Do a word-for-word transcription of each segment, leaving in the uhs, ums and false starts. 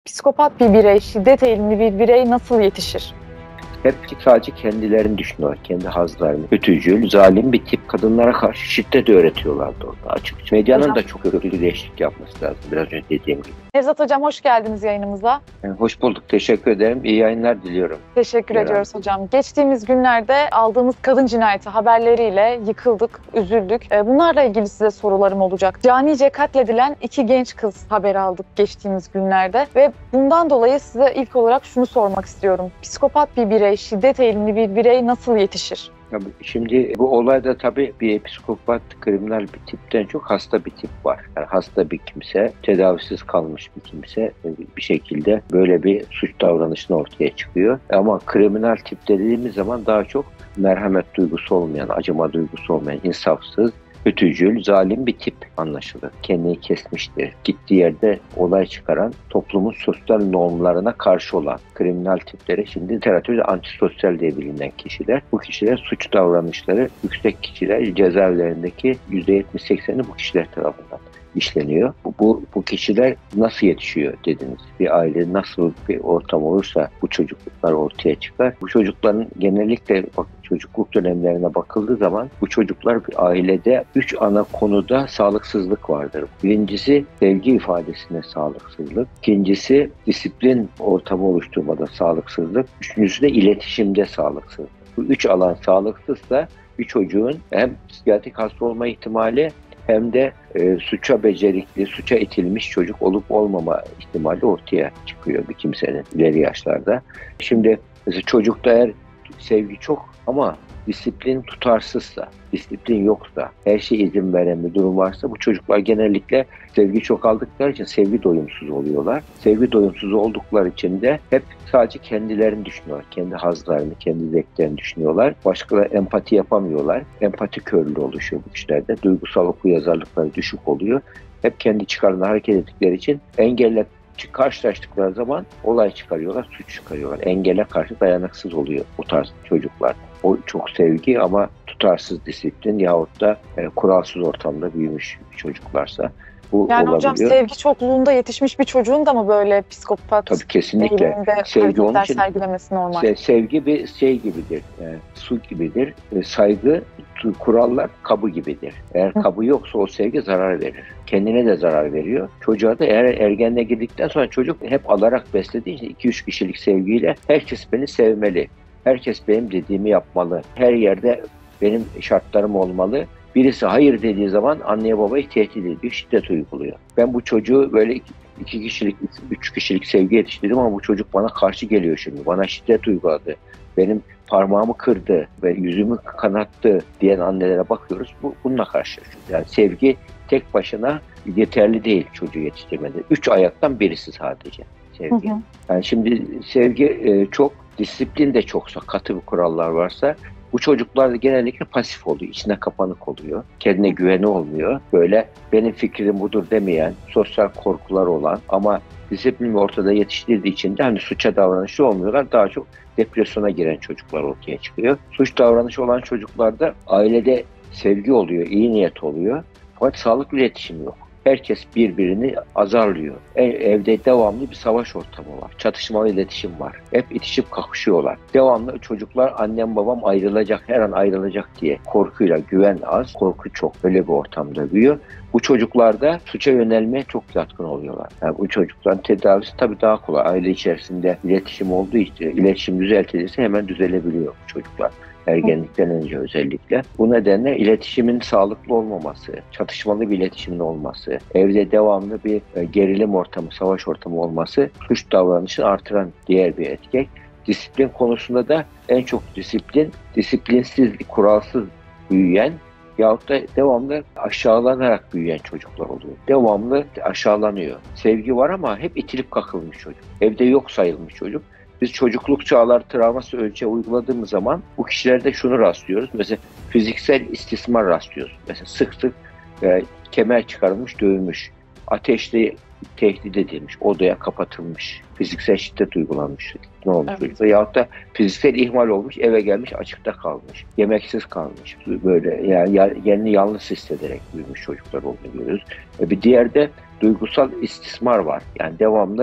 Psikopat bir birey, şiddet eğilimli bir birey nasıl yetişir? Hep sadece kendilerini düşünüyorlar, kendi hazlarını. Kötücül, zalim bir tip, kadınlara karşı şiddet öğretiyorlardı orada açıkça. Medyanın Hocam, da çok kötüleşik yapması lazım, biraz önce dediğim gibi. Nevzat Hocam hoş geldiniz yayınımıza. Yani hoş bulduk, teşekkür ederim. İyi yayınlar diliyorum. Teşekkür Merhaba. ediyoruz hocam. Geçtiğimiz günlerde aldığımız kadın cinayeti haberleriyle yıkıldık, üzüldük. Bunlarla ilgili size sorularım olacak. Canice katledilen iki genç kız haberi aldık geçtiğimiz günlerde ve bundan dolayı size ilk olarak şunu sormak istiyorum. Psikopat bir birey, şiddet eğilimli bir birey nasıl yetişir? Şimdi bu olayda tabii bir psikopat, kriminal bir tipten çok hasta bir tip var. Yani hasta bir kimse, tedavisiz kalmış bir kimse bir şekilde böyle bir suç davranışını ortaya çıkıyor. Ama kriminal tip dediğimiz zaman daha çok merhamet duygusu olmayan, acıma duygusu olmayan, insafsız, kötücül, zalim bir tip anlaşılır. Kendini kesmiştir. Gittiği yerde olay çıkaran, toplumun sosyal normlarına karşı olan kriminal tipleri şimdi literatürde antisosyal diye bilinen kişiler. Bu kişiler suç davranışları yüksek kişiler, cezaevlerindeki yüzde yetmiş sekseni bu kişiler tarafından işleniyor. Bu, bu, bu kişiler nasıl yetişiyor dediniz. Bir aile nasıl bir ortam olursa bu çocukluklar ortaya çıkar. Bu çocukların genellikle bak, çocukluk dönemlerine bakıldığı zaman bu çocuklar bir ailede üç ana konuda sağlıksızlık vardır. Birincisi sevgi ifadesinde sağlıksızlık. İkincisi disiplin ortamı oluşturmada sağlıksızlık. Üçüncüsü de iletişimde sağlıksızlık. Bu üç alan sağlıksızsa bir çocuğun hem psikiyatrik hasta olma ihtimali hem de e, suça becerikli, suça itilmiş çocuk olup olmama ihtimali ortaya çıkıyor bir kimsenin ileri yaşlarda. Şimdi mesela çocukta eğer sevgi çok ama disiplin tutarsızsa, disiplin yoksa, her şeye izin veren bir durum varsa bu çocuklar genellikle sevgi çok aldıkları için sevgi doyumsuz oluyorlar. Sevgi doyumsuz oldukları için de hep sadece kendilerini düşünüyorlar. Kendi hazlarını, kendi zevklerini düşünüyorlar. Başkaları empati yapamıyorlar. Empati körlüğü oluşuyor bu kişilerde. Duygusal okuryazarlıkları düşük oluyor. Hep kendi çıkarlarına hareket ettikleri için engelle karşılaştıkları zaman olay çıkarıyorlar, suç çıkarıyorlar. Engele karşı dayanıksız oluyor bu tarz çocuklar. O çok sevgi ama tutarsız disiplin yahut da e, kuralsız ortamda büyümüş çocuklarsa bu yani olabiliyor. hocam sevgi çokluğunda yetişmiş bir çocuğun da mı böyle psikopat Tabii kesinlikle. Sevgi onun için sergilemesi normal? Se, sevgi bir şey gibidir, yani su gibidir. E, saygı, kurallar kabı gibidir. Eğer Hı. kabı yoksa o sevgi zarar verir. Kendine de zarar veriyor. Çocuğa da eğer ergenliğe girdikten sonra çocuk hep alarak beslediği için iki üç kişilik sevgiyle herkes beni sevmeli. Herkes benim dediğimi yapmalı. Her yerde benim şartlarım olmalı. Birisi hayır dediği zaman anneye babayı tehdit ediyor, şiddet uyguluyor. Ben bu çocuğu böyle iki kişilik, üç kişilik sevgi yetiştirdim ama bu çocuk bana karşı geliyor şimdi. Bana şiddet uyguladı. Benim parmağımı kırdı ve yüzümü kanattı diyen annelere bakıyoruz. Bu, bununla karşılaşıyoruz. Yani sevgi tek başına yeterli değil çocuğu yetiştirmede. Üç ayaktan birisi sadece sevgi. Hı hı. Yani şimdi sevgi e, çok, disiplin de çoksa, katı bir kurallar varsa bu çocuklar da genellikle pasif oluyor, içine kapanık oluyor, kendine güveni olmuyor. Böyle benim fikrim budur demeyen, sosyal korkular olan ama disiplin ortada yetiştirdiği için de hani suça davranışı olmuyorlar. Daha çok depresyona giren çocuklar ortaya çıkıyor. Suç davranışı olan çocuklarda ailede sevgi oluyor, iyi niyet oluyor. Fakat sağlıklı iletişim yok. Herkes birbirini azarlıyor. Evde devamlı bir savaş ortamı var. Çatışmalı iletişim var. Hep itişip kakışıyorlar. Devamlı çocuklar annem babam ayrılacak, her an ayrılacak diye korkuyla, güven az, korku çok. Böyle bir ortamda büyüyor. Bu çocuklarda suça yönelmeye çok yatkın oluyorlar. Yani bu çocukların tedavisi tabii daha kolay. Aile içerisinde iletişim olduğu için, iletişim düzeltilirse hemen düzelebiliyor bu çocuklar. Ergenlikten önce özellikle. Bu nedenle iletişimin sağlıklı olmaması, çatışmalı bir iletişimin olması, evde devamlı bir gerilim ortamı, savaş ortamı olması suç davranışını artıran diğer bir etken. Disiplin konusunda da en çok disiplin, disiplinsiz, kuralsız büyüyen yahut da devamlı aşağılanarak büyüyen çocuklar oluyor. Devamlı aşağılanıyor. Sevgi var ama hep itilip kakılmış çocuk. Evde yok sayılmış çocuk. Biz çocukluk çağlar travması ölçeği uyguladığımız zaman bu kişilerde şunu rastlıyoruz. Mesela fiziksel istismar rastlıyoruz. Mesela sık sık e, kemer çıkarılmış, dövülmüş, ateşle tehdit edilmiş, odaya kapatılmış, fiziksel şiddet uygulanmış. Ne olmuş evet. Çocuklar? Yahut da fiziksel ihmal olmuş, eve gelmiş, açıkta kalmış, yemeksiz kalmış. Böyle yani kendini yalnız hissederek büyümüş çocuklar olduğunu görüyoruz. E, bir diğer de duygusal istismar var. Yani devamlı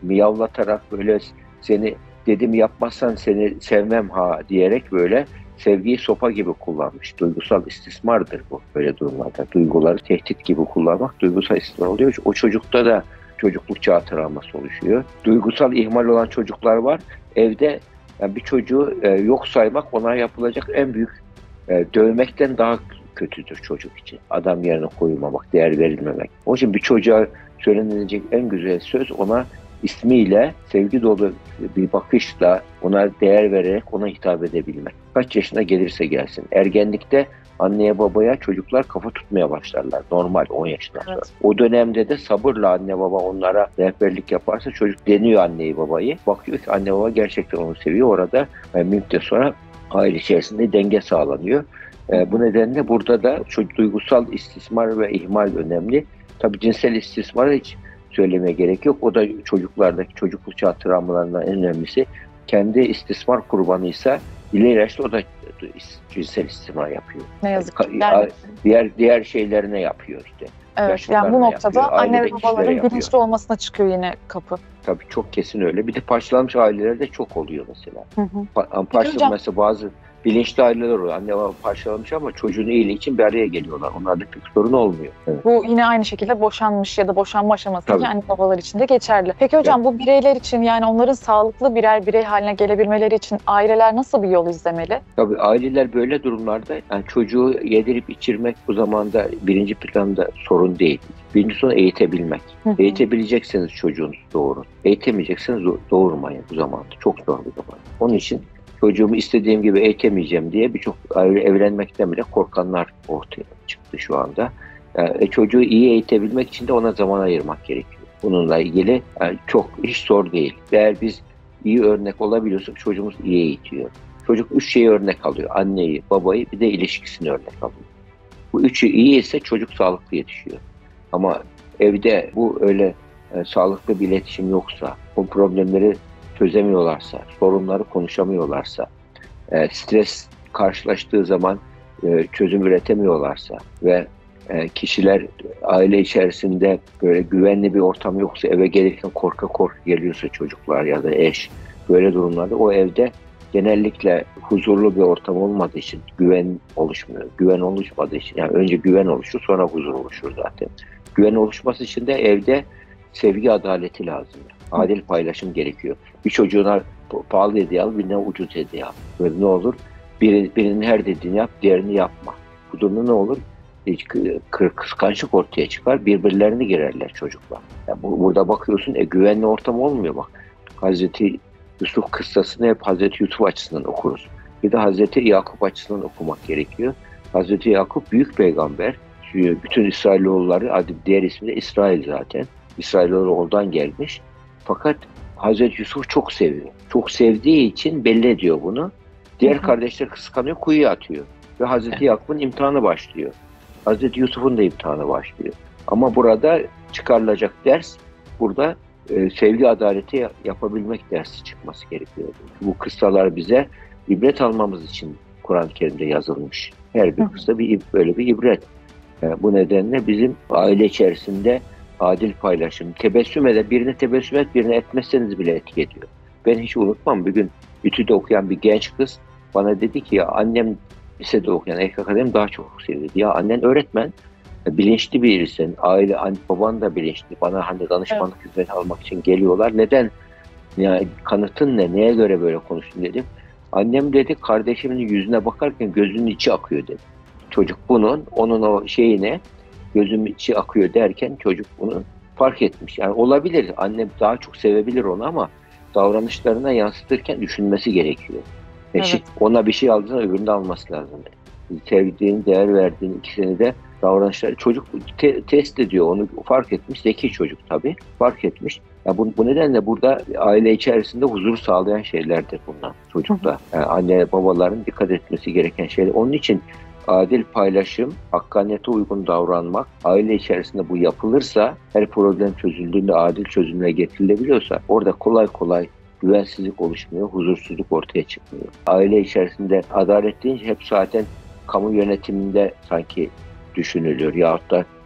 miyavlatarak böyle seni dedim yapmazsan seni sevmem ha diyerek böyle sevgiyi sopa gibi kullanmış. Duygusal istismardır bu böyle durumlarda. Duyguları tehdit gibi kullanmak duygusal istismar oluyor. O çocukta da çocukluk çağı travması oluşuyor. Duygusal ihmal olan çocuklar var. Evde yani bir çocuğu e, yok saymak ona yapılacak en büyük e, dövmekten daha kötüdür çocuk için. Adam yerine koyulmamak, değer verilmemek. Onun için bir çocuğa söylenilecek en güzel söz ona ismiyle, sevgi dolu bir bakışla ona değer vererek ona hitap edebilmek. Kaç yaşına gelirse gelsin. Ergenlikte anneye babaya çocuklar kafa tutmaya başlarlar. Normal on yaşından sonra. Evet. O dönemde de sabırla anne baba onlara rehberlik yaparsa çocuk deniyor anneyi babayı. Bakıyor ki anne baba gerçekten onu seviyor. Orada yani müddet sonra aile içerisinde denge sağlanıyor. E, bu nedenle burada da çocuk duygusal istismar ve ihmal önemli. Tabii cinsel istismarı hiç söylemeye gerek yok. O da çocuklardaki çocukluk çağı travmalarından en önemlisi. Kendi istismar kurbanıysa ileri yaşta o da cinsel istismar yapıyor. Ne yazık ki. Yani, diğer diğer şeylerine yapıyor işte. Evet, yani bu noktada yapıyor, anne ve babaların bilinçli olmasına çıkıyor yine kapı. Tabii çok kesin öyle. Bir de parçalanmış ailelerde çok oluyor mesela. Hı hı. Parçalanmış mesela bazı bilinçli aileler oluyor. Anne baba parçalanmış ama çocuğun iyiliği için bir araya geliyorlar. Onlarda pek sorun olmuyor. Evet. Bu yine aynı şekilde boşanmış ya da boşanma aşamasındaki anne babalar için de geçerli. Peki hocam evet. Bu bireyler için yani onların sağlıklı birer birey haline gelebilmeleri için aileler nasıl bir yol izlemeli? Tabii aileler böyle durumlarda yani çocuğu yedirip içirmek bu zamanda birinci planda sorun değil. Birinci sorun eğitebilmek. Hı hı. Eğitebilecekseniz çocuğunuzu doğurun. Eğitemeyecekseniz doğurmayın bu zamanda. Çok zor bir zaman. Onun için çocuğumu istediğim gibi eğitemeyeceğim diye birçok aile evlenmekten bile korkanlar ortaya çıktı şu anda. Yani çocuğu iyi eğitebilmek için de ona zaman ayırmak gerekiyor. Bununla ilgili yani çok hiç zor değil. Eğer biz iyi örnek olabiliyorsak çocuğumuz iyi eğitiyor. Çocuk üç şeyi örnek alıyor. Anneyi, babayı bir de ilişkisini örnek alıyor. Bu üçü iyi ise çocuk sağlıklı yetişiyor. Ama evde bu öyle e, sağlıklı bir iletişim yoksa, bu problemleri çözemiyorlarsa, sorunları konuşamıyorlarsa, e, stres karşılaştığı zaman e, çözüm üretemiyorlarsa ve e, kişiler aile içerisinde böyle güvenli bir ortam yoksa, eve gelirken korka korka geliyorsa çocuklar ya da eş, böyle durumlarda o evde genellikle huzurlu bir ortam olmadığı için güven oluşmuyor. Güven oluşmadığı için yani önce güven oluşur sonra huzur oluşur zaten. Güven oluşması için de evde sevgi adaleti lazım. Adil paylaşım gerekiyor. Bir çocuğuna pahalı hediye al, birine ucuz hediye al. Böyle ne olur? Biri, birinin her dediğini yap, diğerini yapma. Bu durumda ne olur? Hiç kıskançlık ortaya çıkar, birbirlerini girerler çocuklar. Yani bu, burada bakıyorsun, e, güvenli ortam olmuyor bak. Hazreti Yusuf kıssasını hep Hazreti Yusuf açısından okuruz. Bir de Hazreti Yakup açısından okumak gerekiyor. Hazreti Yakup büyük peygamber. Bütün İsrailoğulları, diğer ismi de İsrail zaten. İsrailoğlu oradan gelmiş. Fakat Hazreti Yusuf çok seviyor. Çok sevdiği için belli ediyor bunu. Diğer hı hı. kardeşler kıskanıyor, kuyuya atıyor. Ve Hazreti evet. Yakup'un imtihanı başlıyor. Hazreti Yusuf'un da imtihanı başlıyor. Ama burada çıkarılacak ders, burada e, sevgi adaleti yapabilmek dersi çıkması gerekiyor. Bu kıssalar bize ibret almamız için Kur'an-ı Kerim'de yazılmış. Her bir kıssa bir, böyle bir ibret. Yani bu nedenle bizim aile içerisinde adil paylaşım, tebessüm ede, birine tebessüm et, birine etmezseniz bile etki ediyor. Ben hiç unutmam, bir gün İTÜ'de okuyan bir genç kız bana dedi ki ya annem lisede okuyan erkek akademi daha çok seviyordu. Ya annen öğretmen, bilinçli birisin, aile, anne, baban da bilinçli. Bana hani danışmanlık evet. hizmeti almak için geliyorlar. Neden? Yani kanıtın ne? Neye göre böyle konuştun dedim. Annem dedi kardeşimin yüzüne bakarken gözünün içi akıyor dedi. Çocuk bunun, onun o şeyine gözümün içi akıyor derken çocuk bunu fark etmiş. Yani olabilir, annem daha çok sevebilir onu ama davranışlarına yansıtırken düşünmesi gerekiyor. Eşit, evet. Ona bir şey aldığında öbürünü de alması lazım. Sevdiğini, değer verdiğini ikisini de davranışları. Çocuk te- test ediyor, onu fark etmiş. Zeki çocuk tabii, fark etmiş. Ya bu, bu nedenle burada aile içerisinde huzur sağlayan şeylerdir bunlar çocukta. Yani anne babaların dikkat etmesi gereken şeyler. Onun için adil paylaşım, hakkaniyete uygun davranmak, aile içerisinde bu yapılırsa, her problem çözüldüğünde adil çözümle getirilebiliyorsa, orada kolay kolay güvensizlik oluşmuyor, huzursuzluk ortaya çıkmıyor. Aile içerisinde adalet deyince hep zaten kamu yönetiminde sanki düşünülüyor. Yahut da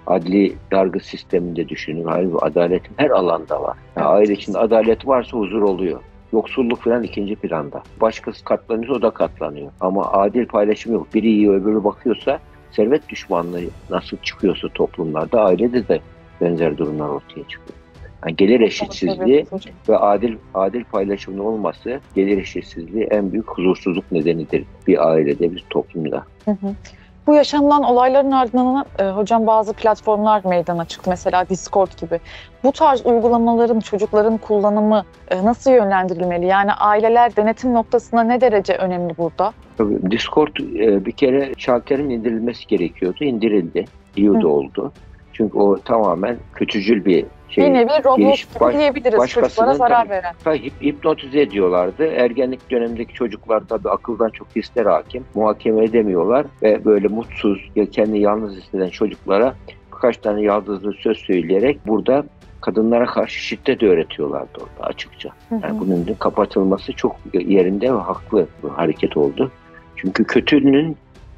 adli yargı sisteminde düşünün. Halbuki adaletin her alanda var. Yani aile içinde adalet varsa huzur oluyor. Yoksulluk falan ikinci planda. Başkası katlanıyor, o da katlanıyor. Ama adil paylaşım yok. Biri yiyor, öbürü bakıyorsa, servet düşmanlığı nasıl çıkıyorsa toplumlarda, ailede de benzer durumlar ortaya çıkıyor. Yani gelir eşitsizliği ve adil adil paylaşımın olması, gelir eşitsizliği en büyük huzursuzluk nedenidir bir ailede, bir toplumda. Hı hı. Bu yaşanılan olayların ardından e, hocam bazı platformlar meydana çıktı. Mesela Discord gibi. Bu tarz uygulamaların, çocukların kullanımı e, nasıl yönlendirilmeli? Yani aileler denetim noktasında ne derece önemli burada? Tabii, Discord e, bir kere şalterin indirilmesi gerekiyordu. İndirildi. İyi de oldu. Çünkü o tamamen kötücül bir şey. Bir nevi Roblox giriş, gibi baş, diyebiliriz, çocuklara zarar veren. Tabii, hipnotize ediyorlardı. Ergenlik dönemindeki çocuklar tabii akıldan çok hisler hakim. Muhakeme edemiyorlar ve böyle mutsuz, ya kendini yalnız hisseden çocuklara birkaç tane yaldızlı söz söyleyerek burada kadınlara karşı şiddet öğretiyorlardı orada açıkça. Yani bunun da kapatılması çok yerinde ve haklı bir hareket oldu. Çünkü kötünün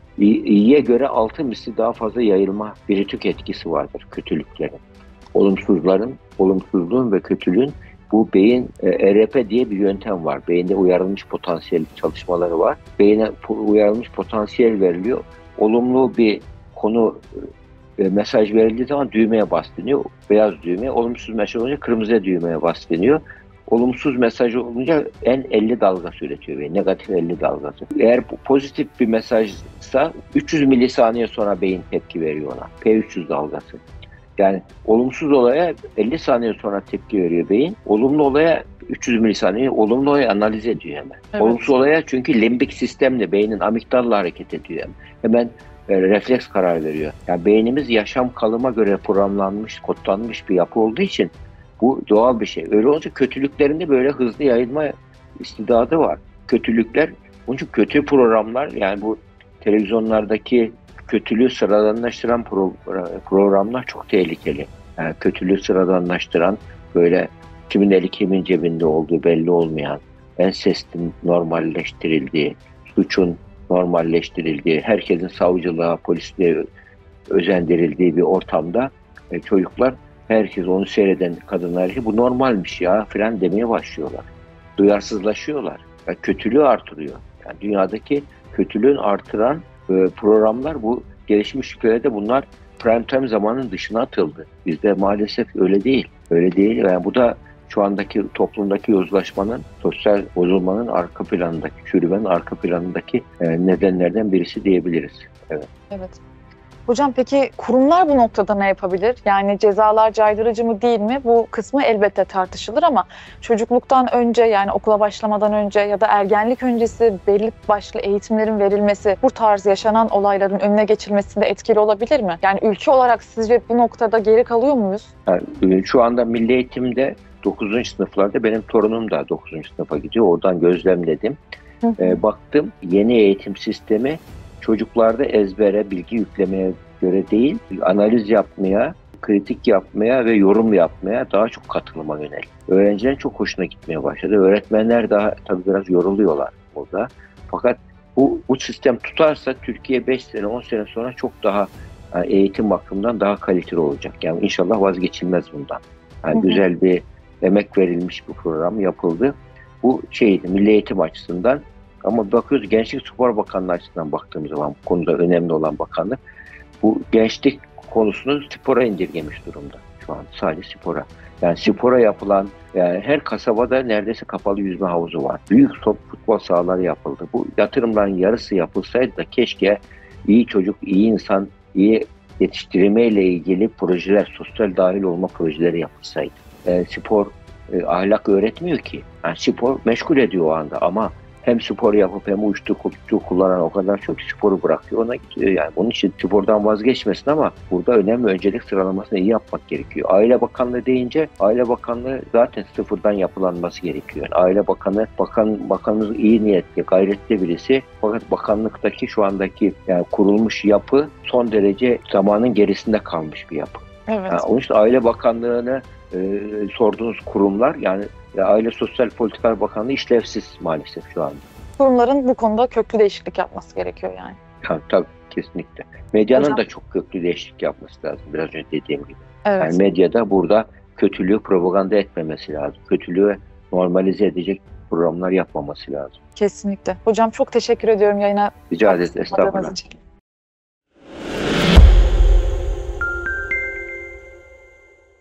iyiye göre altı misli daha fazla yayılma, biritik etkisi vardır kötülüklerin. Olumsuzların, olumsuzluğun ve kötülüğün, bu beyin e, E R P diye bir yöntem var. Beyinde uyarılmış potansiyel çalışmaları var. Beyine uyarılmış potansiyel veriliyor. Olumlu bir konu e, mesaj verildiği zaman düğmeye bas deniyor. Beyaz düğme. Olumsuz mesaj olunca kırmızı düğmeye bas deniyor. Olumsuz mesaj olunca en elli dalgası üretiyor beyin. Negatif elli dalgası. Eğer pozitif bir mesajsa üç yüz milisaniye sonra beyin tepki veriyor ona. P üç yüz dalgası. Yani olumsuz olaya elli saniye sonra tepki veriyor beyin. Olumlu olaya üç yüz milisaniye, olumlu olaya analiz ediyor hemen. Evet. Olumsuz olaya çünkü limbik sistemle, beynin amigdalla hareket ediyor hemen. Hemen e, refleks karar veriyor. Yani beynimiz yaşam kalıma göre programlanmış, kodlanmış bir yapı olduğu için bu doğal bir şey. Öyle olunca kötülüklerinde böyle hızlı yayılma istidadı var. Kötülükler, onun için kötü programlar, yani bu televizyonlardaki kötülüğü sıradanlaştıran pro- programlar çok tehlikeli. Yani kötülüğü sıradanlaştıran, böyle kimin eli kimin cebinde olduğu belli olmayan, ensestin normalleştirildiği, suçun normalleştirildiği, herkesin savcılığa, polisliğe özendirildiği bir ortamda e, çocuklar, herkes onu seyreden kadınlar ki bu normalmiş ya falan demeye başlıyorlar. Duyarsızlaşıyorlar. Yani kötülüğü artırıyor. Yani dünyadaki kötülüğün artıran e, programlar, bu gelişmiş ülkelerde bunlar prime time zamanın dışına atıldı. Bizde maalesef öyle değil. Öyle değil. Yani bu da şu andaki toplumdaki yozlaşmanın, sosyal bozulmanın arka planındaki, çürümenin arka planındaki e, nedenlerden birisi diyebiliriz. Evet. Evet. Hocam peki kurumlar bu noktada ne yapabilir? Yani cezalar caydırıcı mı değil mi? Bu kısmı elbette tartışılır ama çocukluktan önce, yani okula başlamadan önce ya da ergenlik öncesi belli başlı eğitimlerin verilmesi bu tarz yaşanan olayların önüne geçilmesinde etkili olabilir mi? Yani ülke olarak sizce bu noktada geri kalıyor muyuz? Yani şu anda milli eğitimde dokuzuncu sınıflarda, benim torunum da dokuzuncu sınıfa gidiyor. Oradan gözlemledim. Hı hı. E, baktım, yeni eğitim sistemi çocuklarda ezbere, bilgi yüklemeye göre değil, analiz yapmaya, kritik yapmaya ve yorum yapmaya daha çok katılıma yönelik. Öğrencilerin çok hoşuna gitmeye başladı. Öğretmenler daha tabii biraz yoruluyorlar orada. Fakat bu, bu sistem tutarsa Türkiye beş sene, on sene sonra çok daha, yani eğitim bakımından daha kaliteli olacak. Yani inşallah vazgeçilmez bundan. Yani hı hı. Güzel bir emek verilmiş bir program yapıldı. Bu şeydi, milli eğitim açısından. Ama bakıyoruz, Gençlik Spor Bakanlığı açısından baktığımız zaman bu konuda önemli olan bakanlık, bu gençlik konusunu spora indirgemiş durumda şu an, sadece spora. Yani spora yapılan, yani her kasabada neredeyse kapalı yüzme havuzu var. Büyük top, futbol sahaları yapıldı. Bu yatırımların yarısı yapılsaydı da keşke iyi çocuk, iyi insan, iyi yetiştirmeyle ilgili projeler, sosyal dahil olma projeleri yapılsaydı. Yani spor e, ahlak öğretmiyor ki. Yani spor meşgul ediyor o anda ama hem spor yapıp hem uçtu, kutu kullanan o kadar çok sporu bırakıyor, ona gidiyor. Yani bunun için spordan vazgeçmesin ama burada önemli, öncelik sıralamasını iyi yapmak gerekiyor. Aile Bakanlığı deyince, Aile Bakanlığı zaten sıfırdan yapılanması gerekiyor. Yani Aile Bakanı, bakan bakanımız iyi niyetli, gayretli birisi. Fakat bakanlıktaki şu andaki yani kurulmuş yapı son derece zamanın gerisinde kalmış bir yapı. Evet. Yani onun için Aile Bakanlığı'nı e, sorduğunuz kurumlar, yani Aile Sosyal Politikalar Bakanlığı işlevsiz maalesef şu anda. Kurumların bu konuda köklü değişiklik yapması gerekiyor yani. Tabii, tabii Kesinlikle. Medyanın Hocam- da çok köklü değişiklik yapması lazım. Biraz önce dediğim gibi. Evet. Yani medyada burada kötülüğü propaganda etmemesi lazım. Kötülüğü normalize edecek programlar yapmaması lazım. Kesinlikle. Hocam çok teşekkür ediyorum yayına Rica ederiz. katkıladığınız Estağfurullah. için.